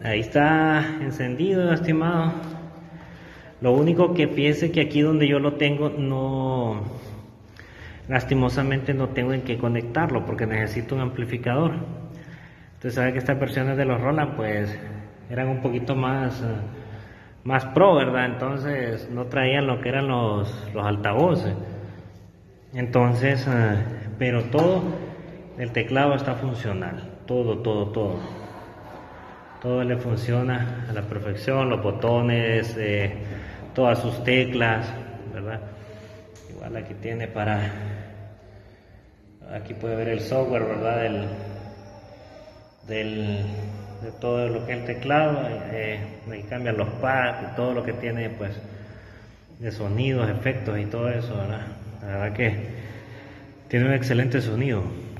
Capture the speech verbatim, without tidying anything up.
Ahí está encendido, estimado. Lo único que piense que aquí donde yo lo tengo no, lastimosamente no tengo en qué conectarlo porque necesito un amplificador. Entonces sabe que estas versiones de los Roland pues eran un poquito más, uh, más pro, ¿verdad? Entonces no traían lo que eran los, los altavoces. Entonces, uh, pero todo el teclado está funcional, todo, todo, todo. Todo le funciona a la perfección, los botones, eh, todas sus teclas, ¿verdad? Igual aquí tiene para, aquí puede ver el software, ¿verdad? Del, del, de todo lo que es el teclado, eh, aquí cambian los pads y todo lo que tiene, pues, de sonidos, efectos y todo eso, ¿verdad? La verdad que tiene un excelente sonido.